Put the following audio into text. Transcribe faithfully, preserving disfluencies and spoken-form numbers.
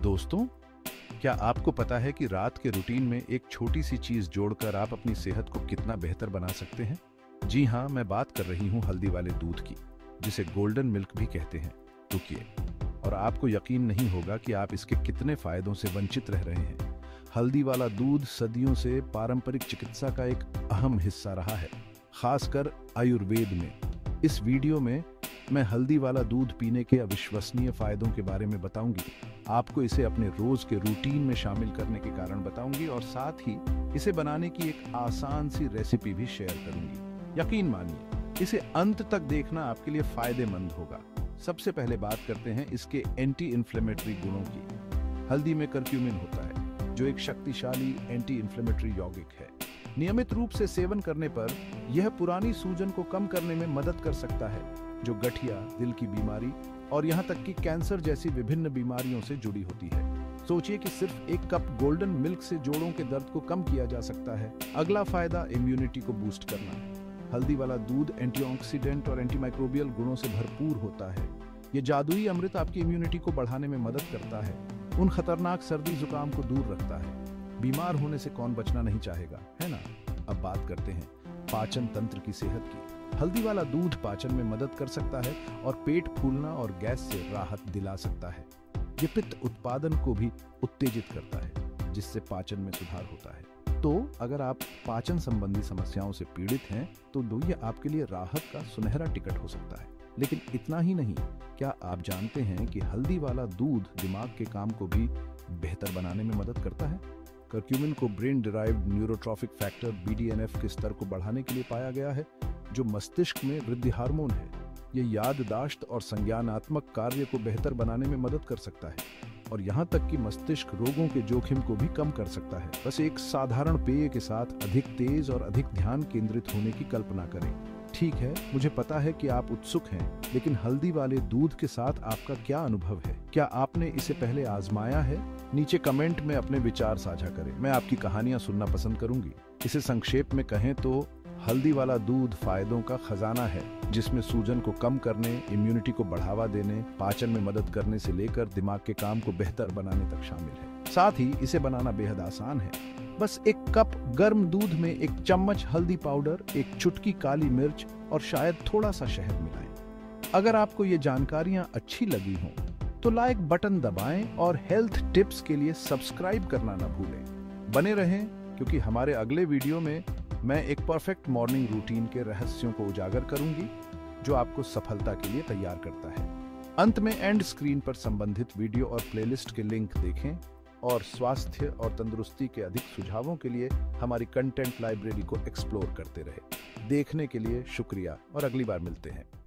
दोस्तों, क्या आपको पता है कि रात के रूटीन में एक छोटी सी चीज जोड़कर आप अपनी सेहत को कितना बेहतर बना सकते हैं? जी हाँ, मैं बात कर रही हूँ हल्दी वाले दूध की, जिसे गोल्डन मिल्क भी कहते हैं। रुकिए, और आपको यकीन नहीं होगा कि आप इसके कितने फायदों से वंचित रह रहे हैं। हल्दी वाला दूध सदियों से पारंपरिक चिकित्सा का एक अहम हिस्सा रहा है, खासकर आयुर्वेद में। इस वीडियो में मैं हल्दी वाला दूध पीने के अविश्वसनीय फायदों के बारे में बताऊंगी। आपको इसे अपने रोज के रूटीन में शामिल करने के कारण बताऊंगी और साथ ही इसे बनाने की एक आसान सी रेसिपी भी शेयर करूंगी। यकीन मानिए, इसे अंत तक देखना आपके लिए फायदेमंद होगा। सबसे पहले बात करते हैं इसके एंटी इन्फ्लेमेटरी गुणों की। हल्दी में करक्यूमिन होता है, जो एक शक्तिशाली एंटी इन्फ्लेमेटरी यौगिक है। नियमित रूप से सेवन करने पर यह पुरानी सूजन को कम करने में मदद कर सकता है, जो गठिया, दिल की बीमारी और यहाँ तक कि कैंसर जैसी विभिन्न बीमारियों से जुड़ी होती है। सोचिए कि सिर्फ एक कप गोल्डन मिल्क से जोड़ों के दर्द को कम किया जा सकता है। अगला फायदा इम्यूनिटी को बूस्ट करना है। हल्दी वाला दूध एंटीऑक्सीडेंट और एंटीमाइक्रोबियल गुणों से भरपूर होता है। ये जादुई अमृत आपकी इम्यूनिटी को बढ़ाने में मदद करता है, उन खतरनाक सर्दी जुकाम को दूर रखता है। बीमार होने से कौन बचना नहीं चाहेगा, है ना? अब बात करते हैं पाचन तंत्र की सेहत की। हल्दी वाला दूध पाचन में मदद कर सकता है और पेट फूलना और गैस से राहत दिला सकता है। ये पित्त उत्पादन को भी उत्तेजित करता है, जिससे पाचन में सुधार होता है। तो अगर आप पाचन संबंधी समस्याओं से पीड़ित हैं, तो दो ये आपके लिए राहत का सुनहरा टिकट हो सकता है। लेकिन इतना ही नहीं, क्या आप जानते हैं कि हल्दी वाला दूध दिमाग के काम को भी बेहतर बनाने में मदद करता है? करक्यूमिन को brain derived neurotrophic factor B D N F के स्तर को बढ़ाने के लिए पाया गया है, जो मस्तिष्क में वृद्धि हार्मोन है। यह याददाश्त और संज्ञानात्मक कार्य को बेहतर बनाने में मदद कर सकता है और यहाँ तक कि मस्तिष्क रोगों के जोखिम को भी कम कर सकता है। बस एक साधारण पेय के साथ अधिक तेज और अधिक ध्यान केंद्रित होने की कल्पना करें। ठीक है, मुझे पता है कि आप उत्सुक हैं, लेकिन हल्दी वाले दूध के साथ आपका क्या अनुभव है? क्या आपने इसे पहले आजमाया है? नीचे कमेंट में अपने विचार साझा करें। मैं आपकी कहानियां सुनना पसंद करूंगी। इसे संक्षेप में कहें तो हल्दी वाला दूध फायदों का खजाना है, जिसमें सूजन को कम करने, इम्यूनिटी को बढ़ावा देने, पाचन में मदद करने से लेकर दिमाग के काम को बेहतर बनाने तक शामिल है। साथ ही इसे बनाना बेहद आसान है। बस एक कप गर्म दूध में एक चम्मच हल्दी पाउडर, एक चुटकी काली मिर्च और शायद थोड़ा सा शहद मिलाएं। अगर आपको ये जानकारियां अच्छी लगी हों, तो लाइक बटन दबाएं और हेल्थ टिप्स के लिए सब्सक्राइब करना ना भूलें। बने रहें, क्योंकि हमारे अगले वीडियो में मैं एक परफेक्ट मॉर्निंग रूटीन के रहस्यों को उजागर करूंगी, जो आपको सफलता के लिए तैयार करता है। अंत में एंड स्क्रीन पर संबंधित वीडियो और प्लेलिस्ट के लिंक देखें और स्वास्थ्य और तंदुरुस्ती के अधिक सुझावों के लिए हमारी कंटेंट लाइब्रेरी को एक्सप्लोर करते रहे। देखने के लिए शुक्रिया और अगली बार मिलते हैं।